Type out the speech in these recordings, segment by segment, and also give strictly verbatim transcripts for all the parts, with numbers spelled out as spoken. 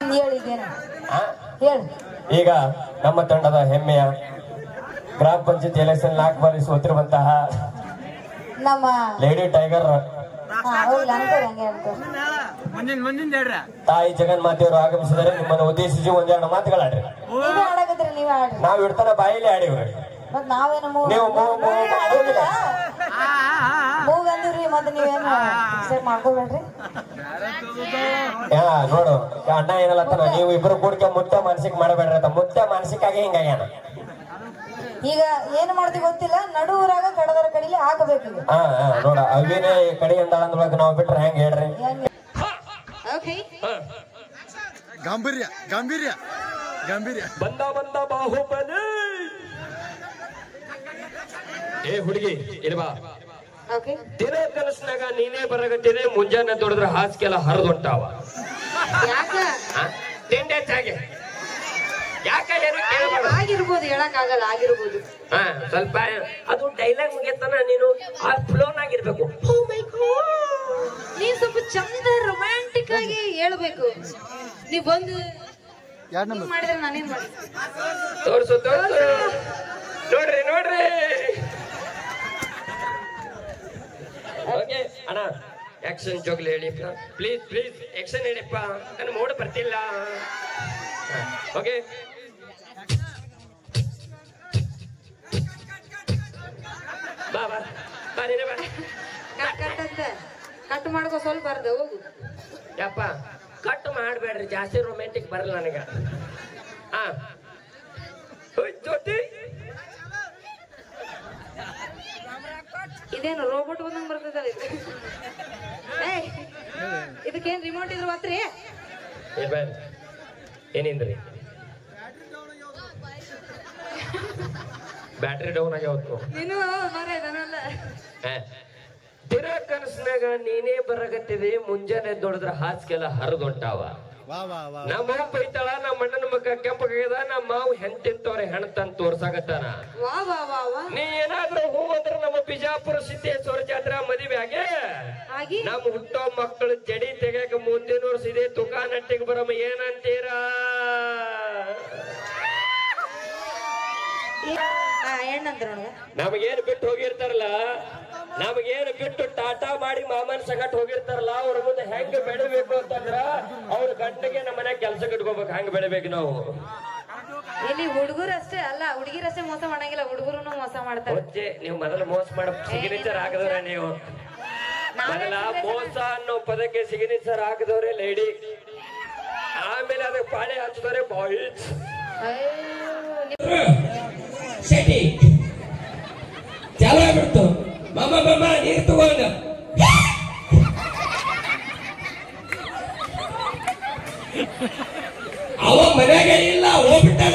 ಈಗ ನಮ್ಮ ತಂಡದ ಹೆಮ್ಮೆಯ ಗ್ರಾಮ ಪಂಚಾಯತ್ ಎಲೆಕ್ಷನ್ ನಾಲ್ಕು ಬಾರಿ ಸೋತಿರುವಂತಹ ನಮ್ಮ ಲೇಡಿ ಟೈಗರ್ ತಾಯಿ ಜಗನ್ಮಾತೆಯವರು ಆಗಮಿಸಿದರೆ ನಿಮ್ಮನ್ನು ಉದ್ದೇಶಿಸಿ ಒಂದೆರಡು ಮಾತುಗಳಾಡ್ರಿ. ನಾವ್ ಇಡ್ತಾನ ಬಾಯಿಲೆ ಆಡಿವ್ರಿ, ನೀವು ನೋಡು ಅಣ್ಣ ಏನಲ್ಲತ್ತಾನ, ನೀವು ಇಬ್ರು ಕೂಡ್ಕೆ ಮುತ್ತ ಮಾನಸಿಕ ಮಾಡಬೇಡ್ರಿ ಅಂತ. ಮುತ್ತ ಮಾನಸಿಕಾಗಿ ಹಿಂಗಾಗ್ಯಾನ. ಈಗ ಏನು ಮಾಡ್ತೀವಿ ಗೊತ್ತಿಲ್ಲ, ನಡುವರಾಗ ಕಡದರ ಕಡಿಲಿ ಹಾಕಬೇಕು. ಹಾ ನೋಡ ಅವಿನೇ ಕಡೆ ಅಂದೊಳಗ ನಾವು ಬಿಟ್ರೆ ಹೆಂಗ್ ಹೇಳ್ರಿ? ಗಾಂಭೀರ್ಯ ಗಾಂಭೀರ್ಯ ಗಾಂಭೀರ್ಯ ಬಂದ ಬಂದ ಬಾಹುಬಲಿ. ಏ ಹುಡುಗಿ ಇಲ್ವಾ, ದಿನ ಕನಸ್ನಾಗ ನೀನೇ ಬರಗಟ್ಟಿದೆ, ಮುಂಜಾನೆ ದೊಡ್ಡದ್ರ ಹಾಸಿಗೆಲ್ಲ ಹರಿದೊಂಟಾವ. ತಿಂಡಿ ಹೆಚ್ಚಾಗಿ ಯಾಕೆ ಆಗಿರ್ಬೋದು, ಹೇಳಕ್ ಆಗಲ್ಲ, ಆಗಿರ್ಬೋದು. ಹಾ ಸ್ವಲ್ಪ ಅದು ಡೈಲಾಗ್ ಮುಗಿಯತ್ತಾನ ನೀನು ಆ ಫ್ಲೋನ್ ಆಗಿರ್ಬೇಕು. ನೀವ್ ಸ್ವಲ್ಪ ಚಂದ ರೊಮ್ಯಾಂಟಿಕ್ ಆಗಿ ಹೇಳ್ಬೇಕು. ನೀವ್ ಬಂದು ಮಾಡಿದ್ರೆ ನಾನೇನ್ ಮಾಡಿ ತೋರ್ಸು ತೋರ್ಸು. ನೋಡ್ರಿ ನೋಡ್ರಿ ಓಕೆ ಅಣ್ಣ, ಆಕ್ಷನ್ ಜೋಗ್ಲಿ ಹೇಳಿ ಪ್ಲೀಸ್ ಪ್ಲೀಸ್. ಆಕ್ಷನ್ ಹೇಳಿಪ್ಪ, ನನ್ನ ಮೋಡ್ ಬರ್ತಿಲ್ಲ. ಓಕೆ ಬಾ ಬಾ ಬಾ ನೀನೆ ಬಾ. ಕಟ್ ಮಾಡ್ಕೋ ಸ್ವಲ್ಪ ಬರ್ದ ಹೋಗು. ಯಪ್ಪ ಕಟ್ ಮಾಡ್ಬೇಡ್ರಿ, ಜಾಸ್ತಿ ರೊಮ್ಯಾಂಟಿಕ್ ಬರಲ್ಲ ನನಗ. ಹಾ ಜ್ಯೋತಿ ಇದೇನು ರೋಬೋಟ್ ಬಂದಂಗ್ ಬರ್ತದಲ್ಲ ಇದು. ಇದಕ್ಕೇನ್ ರಿಮೋಟ್ ಇದ್ರು ಮಾತ್ರಿ ಏನಿಂದ್ರಿ? Battery down ಆಗ್ಯಾವತ್ತು. ನೀನು ದಿನ ಕನಸ್ನಾಗ ನೀನೇ ಬರಗತ್ತಿದೆ, ಮುಂಜಾನೆ ದೊಡ್ಡದ್ರ ಹಾಸಿಗೆಲ್ಲ ಹರಿದೊಂಟಾವ. ನಮ್ಮ ಮಾವು ಬೈತಾಳ, ನಮ್ಮ ಅಣ್ಣನ ಮಕ್ಕ ಕೆಂಪಗಾಗ್ಯದ, ನಮ್ಮ ಮಾವು ಹೆಂತಿಂತವ್ರೆ ಹೆಣ್ತಂತ ತೋರ್ಸಾಗತ್ತಾನ. ನೀ ಏನಾದ್ರೂ ಹೂ ಅಂದ್ರ ನಮ್ಮ ಬಿಜಾಪುರ ಸಿದ್ದೇಶ್ವರ ಜಾತ್ರಾ ಮದುವೆ ಆಗಿ ನಮ್ಮ ಹುಟ್ಟೋ ಮಕ್ಕಳು ಜಡಿ ತೆಗ್ಯಾಕ ಮುಂದಿನ ವರ್ಷ ಇದೆ ತುಕಾನಟ್ಟಿಗೆ ಬರಮ್ಮ, ಏನಂತೀರಾ? ನಮಗೇನು ಬಿಟ್ಟು ಹೋಗಿರ್ತಾರಲ್ಲ, ನಮಗೇನು ಬಿಟ್ಟು ಟಾಟಾ ಮಾಡಿ ಮಾಮನ್ ಸಂಗಟ್ ಹೋಗಿರ್ತಾರಲ್ಲ, ಅವ್ರ ಮುಂದೆ ಹೆಂಗ್ ಬೆಳಿಬೇಕು ಅಂತಂದ್ರ ಅವ್ರ ಗಂಟೆಗೆ ನಮ್ಮ ಮನ್ಯಾಗ ಕೆಲ್ಸ ಕಟ್ಕೋಬೇಕು, ಹಂಗ ಬೆಳಿಬೇಕು ನಾವು. ಇಲ್ಲಿ ಹುಡುಗರು ಅಷ್ಟೇ ಅಲ್ಲ, ಹುಡುಗಿರಷ್ಟೇ ಮೋಸ ಮಾಡಂಗಿಲ್ಲ, ಹುಡುಗರು ಮೋಸ ಮಾಡ್ತಾರೆ. ನೀವು ಮೊದಲು ಮೋಸ ಮಾಡೋ ಸಿಗ್ನೇಚರ್ ಹಾಕಿದವ್ರ, ನೀವು ಮೊದಲ ಮೋಸ ಅನ್ನೋ ಪದಕ್ಕೆ ಸಿಗ್ನೇಚರ್ ಹಾಕಿದವ್ರೆ ಲೇಡಿ, ಆಮೇಲೆ ಅದಕ್ಕೆ ಪಾಳೆ ಹಚ್ಚಿದವ್ರೆ ಬಾಯ್ಸ್. ಶೆಟ್ಟಿ ಚಾಲು ಆಗ್ಬಿಡ್ತು. ಮಾಮ ಮಾಮ ನೀರು ತಗೊಂಡ ಅವ ಮನ್ಯಾಗ ಇಲ್ಲ, ಹೋಗ್ಬಿಟ್ಟಾನ.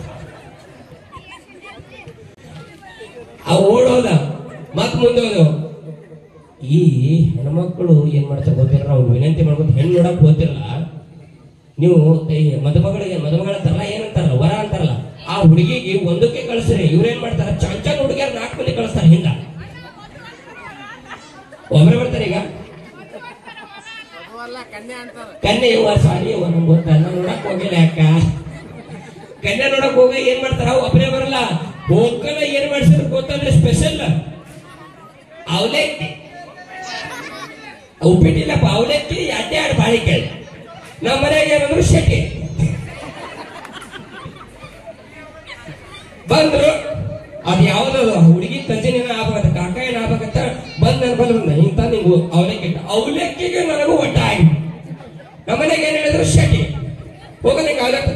ಅವ ಓಡೋದ, ಮತ್ ಮುಂದೆ ಹೋದ. ಈ ಹೆಣ್ಮಕ್ಳು ಏನ್ ಮಾಡ್ತಾರೆ ಗೊತ್ತಿಲ್ಲ, ಅವ್ರು ವಿನಂತಿ ಮಾಡ್ಕೊಂಡು ಹೆಣ್ಣು ನೋಡಕ್ ಗೊತ್ತಿರಲ್ಲ. ನೀವು ಮದುಮಗಳಿಗೆ ಮದುಮಗಳ ತರಲ್ಲ ಏನಂತಾರಲ್ಲ, ವರ ಅಂತಾರಲ್ಲ, ಆ ಹುಡುಗಿಗೆ ಒಂದಕ್ಕೆ ಕಳಿಸ್ರಿ. ಇವ್ರೇನ್ ಮಾಡ್ತಾರ, ಚಂದ ಚಂದ ಹುಡುಗಿಯರ್ ನಾಲ್ಕು ಮಂದಿ ಕಳಿಸ್ತಾರೆ, ಹಿಂದ ಒಬ್ಬರೇ ಬರ್ತಾರೆ. ಈಗ ಕನ್ಯೆ ಇವ ಸಾರಿ ಇವ ನಮ್ಗೆ ಗೊತ್ತಲ್ಲ, ನೋಡಕ್ ಹೋಗಿಲ್ಲ. ಯಾಕ ಕನ್ಯಾ ನೋಡಕ್ ಹೋಗ ಏನ್ ಮಾಡ್ತಾರ, ಒಬ್ಬರೇ ಬರಲ್ಲ. ಹೋಗಲ್ಲ ಏನ್ ಮಾಡ್ಸಿದ್ರು ಗೊತ್ತಂದ್ರೆ ಸ್ಪೆಷಲ್ ಅವಲಕ್ಕಿ, ಉಪ್ಪಿಟ್ಟಿಲ್ಲಪ್ಪ, ಅವಲಕ್ಕಿ ಎರಡೇ ಎರಡು ಬಾಳಿ ಕೇಳಿ. ನಮ್ಮ ಮನೆಯಾಗ ಏನಂದ್ರು ಶೆಟ್ಟಿ ಬಂದ್ರು. ಅದ್ ಯಾವ್ದದು ಹುಡುಗಿ ಕಂಚಿನ ಆಗ್ಬೇಕತ್ತ, ಕಾಕ ಏನ್ ಆಗ್ಬೇಕತ್ತ ಬಂದ್ ಅನ್ಕೊಂಡ್ರು. ಇಂತ ನೀವು ಅವಲಕ್ಕಿ ಅವಲಕ್ಕಿಗೆ ನನಗೂ ಒಟ್ಟ ಆಗಿ ನಮ್ಮ ಮನೆಗೆ ಏನ್ ಹೇಳಿದ್ರು ಶೆಟ್ಟಿ ಹೋಗ ನಿಂಗೆ ಅವಲಕ್ಕಿ.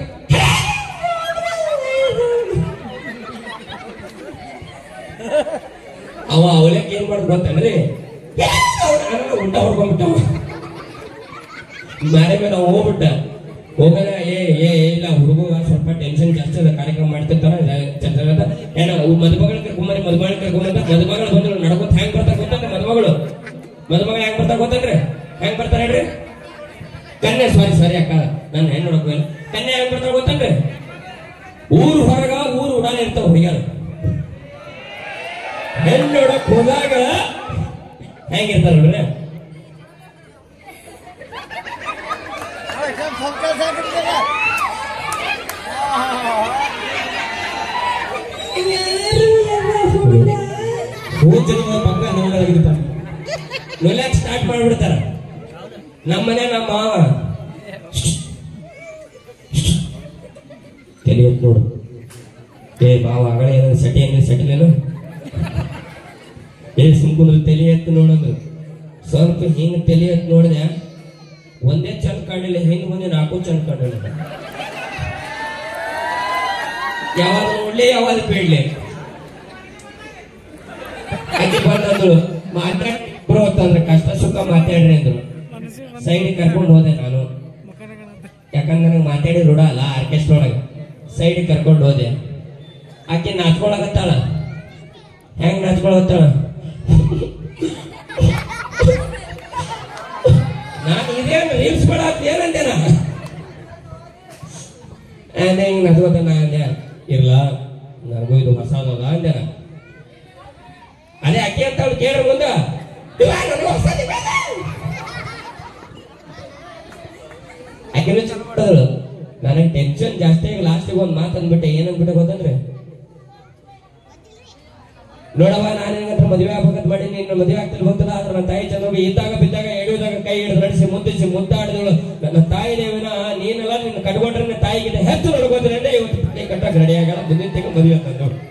ಅವ ಅವಲಕ್ಕಿ ಏನ್ ಮಾಡುದು ಗೊತ್ತಂದ್ರಿ, ಊಟ ಹೊಡ್ಕೊಂಡ್ಬಿಟ್ಟವ. ಮಾರೆ ಮೇಲೆ ಅವ ಹೋಗ್ಬಿಟ್ಟ. ಹೋಗಲ್ಲ ಏ ಏ ಇಲ್ಲ ಹುಡುಗ ಸ್ವಲ್ಪ ಟೆನ್ಷನ್ ಜಾಸ್ತಿ ಅದ, ಕಾರ್ಯಕ್ರಮ ಮಾಡ್ತಿರ್ತಾರ ಏನ ಮದುಮಗಳ ಕರ್ಕೊಂಬರಿ, ಮದುಮಗಳ ಕರ್ಕೊಂಬಂತ ಮದುಮಗಳು ಬಂದ್ರು ನಡ್ಕೊತ ಹೆಂಗ್ ಬರ್ತಾರ ಗೊತ್ತಂದ್ರೆ, ಮದುಮಗಳು ಮದುಮಗಳು ಹೆಂಗ್ ಬರ್ತಾರ ಗೊತ್ತಂದ್ರೆ, ಹೆಂಗ್ ಬರ್ತಾರ ಹೇಳ್ರಿ? ಕನ್ಯೆ ಸಾರಿ ಸಾರಿ ಅಕ್ಕ ನಾನು ಹೆಣ್ಣು ನೋಡಕ್ ಹೋಗಿಲ್ಲ. ಕನ್ಯೆ ಹೆಂಗ್ ಬರ್ತಾರ ಗೊತ್ತಂದ್ರೆ, ಊರು ಹೊರಗ ಊರು ಉಡಾನೆ ಇರ್ತಾವ ಹುಡುಗಿಯರು. ಹೆಣ್ಣು ನೋಡಕ್ ಹೋದಾಗ ಹೆಂಗಿರ್ತಾರ ನೋಡ್ರಿ, ಪಿಕ್ಚರ್ ಪಕ್ಕ ನೋಡಲಾಗಿರ್ತಾರ ನೋಡ್ಲಾಕ್ ಸ್ಟಾರ್ಟ್ ಮಾಡ್ಬಿಡ್ತಾರ. ನಮ್ಮನೆ ನಮ್ಮ ಮಾವ ತಲೆ ಎತ್ತು ನೋಡು, ಏ ಮಾವ ಆಗಳ ಏನ ಸೆಟಿ ಅಂದ್ರೆ ಸೆಟಿಲೇನು, ಏ ಸುಮ್ಕುಂದ್ರೆ ತಲೆ ಎತ್ತು ನೋಡಂದ್ರು. ಸ್ವಲ್ಪ ಹಿಂಗ್ ತಲೆ ಎತ್ತು ನೋಡಿದೆ, ಒಂದೇ ಚಂದ ಕಾಣಿಲ್ಲ, ಹಿಂಗ್ ಮುಂದೆ ನಾಲ್ಕು ಚಂದ ಕಾಣಿಲ್ಲ. ಯಾವಾಗ ನೋಡ್ಲಿ ಯಾವಾಗ ಬೇಡ್ಲಿ. ಆಕೆ ಬಂದ್ರು ಮಾತಾಡ್ ಬ್ರೋ ಅಂತಂದ್ರೆ ಕಷ್ಟ ಸುಖ ಮಾತಾಡ್ರಿ ಅಂದ್ರು. ಸೈಡ್ ಕರ್ಕೊಂಡು ಹೋದೆ ನಾನು, ಯಾಕಂದ್ರೆ ನನಗೆ ಮಾತಾಡಿ ರೂಢ ಅಲ್ಲ ಆರ್ಕೆಸ್ಟ್ರಾ ಒಳಗೆ. ಸೈಡ್ ಕರ್ಕೊಂಡು ಹೋದೆ. ಆಕೆ ನಾಚ್ಕೊಳಕತ್ತಾಳ. ಹೆಂಗ್ ನಾಚ್ಕೊಳಕತ್ತಾಳ, ನಾನು ಇದೇನು ರೀಲ್ಸ್ ಮಾಡತ್ ಏನಂದೇನ ಅಂದೆ. ಹಿಂಗ್ ನಚ್ಕೋತ ನಾ ಅಂದೆ, ಇರ್ಲ ನನಗೂ ಇದು ಹೊಸದಲ್ಲ ಅಂದೇನ. ಅದೇ ಅಕ್ಕಿ ಅಂತ ಅವ್ಳು ಕೇಳ್ರ ಮುಂದ ಆಕೆನೂ ಚೆಕ್ ಮಾಡಿದಳು. ನನಗೆ ಟೆನ್ಷನ್ ಜಾಸ್ತಿ ಆಗಿ ಲಾಸ್ಟಿಗೆ ಒಂದ್ ಮಾತು ಅಂದ್ಬಿಟ್ಟೆ. ಏನಂದ್ಬಿಟ್ಟೆ ಗೊತ್ತಂದ್ರೆ, ನೋಡವ ನಾನು ನಿನಗತ್ರ ಮದುವೆ ಆಗ್ಬೇಕಂತ ಮಾಡಿ ನಿನ್ನ ಮದುವೆ ಆಗ್ತಿಲ್ಲ ಗೊತ್ತಲ್ಲ, ಆದ್ರೆ ನನ್ನ ತಾಯಿ ಚೆನ್ನಾಗಿ ಇದ್ದಾಗ ಬಿದ್ದಾಗ ಎಳೆಯುವಾಗ ಕೈ ಹಿಡಿದು ನಡೆಸಿ ಮುದ್ದಿಸಿ ಮುದ್ದಾಡಿದಳು. ನನ್ನ ತಾಯಿ ದೇವಿನ ನೀನೆಲ್ಲ ನಿನ್ನ ಕಟ್ಕೊಂಡ್ರೆ ತಾಯಿಗಿಂತ ಹೆಚ್ಚು ನೋಡ್ಕೋದ್ರೆ ಇವತ್ತು ಕಟ್ಟಕ್ಕೆ ರೆಡಿ ಆಗಲ್ಲ, ಮುಂದಿನ ತೆಗೆ ಮದುವೆ ಅಂತಂದು.